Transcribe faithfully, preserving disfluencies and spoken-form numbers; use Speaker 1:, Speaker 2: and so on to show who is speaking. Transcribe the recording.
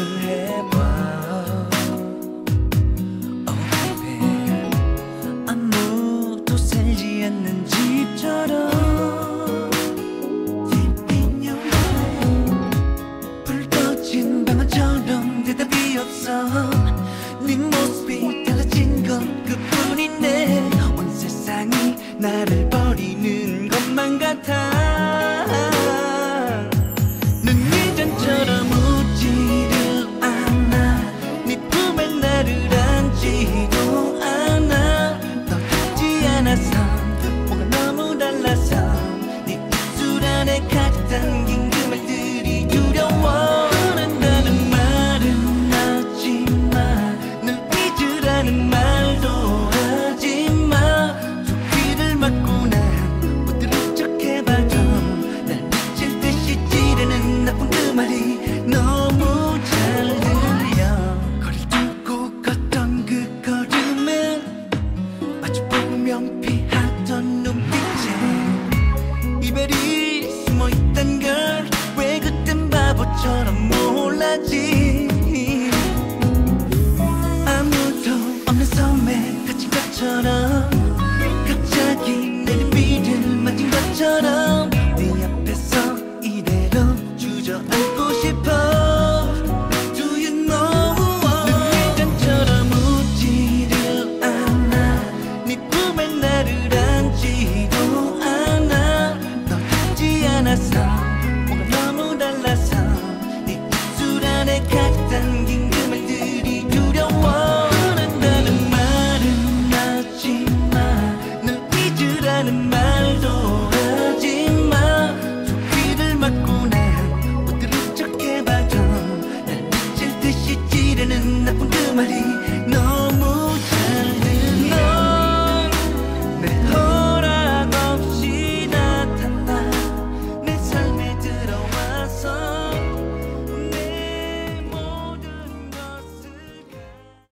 Speaker 1: 해봐. Oh baby, 아무도 살지 않는 집처럼 텅빈 영화에 불 꺼진 방안처럼 대답이 없어. 네 모습이 달라진 건 그뿐인데 온 세상이 나를 버리는 것만 같아. 넌 예전처럼 웃지를 않아. 네 품에 나를 안지도 않아. 너 닿지 않아서 뭔가 너무 달라서 네 입술 안에 가득 담긴 그 말들이 두려워. 원한다는 말은 하지마. 널 잊으라는 말도 하지마. 두 귀를 막고 난 못 들은 척 해봐도 날 미칠 듯이 찌르는 나쁜 그 말이 너무 잘 들려. 거리를 두고 걷던 그 걸음은 마주보면 피하던 눈빛에 이별이 숨어있단 걸 왜 그땐 바보처럼 몰랐지. 아무도 없는 섬에 갇힌 것처럼 갑자기 내 눈빛을 만진 것처럼 네 앞에서 이대로 주저앉고 싶어. Do you know? 넌 예전처럼 웃지를 않아. 네 품에 나를 안지도 않아. 너 닿지 않아서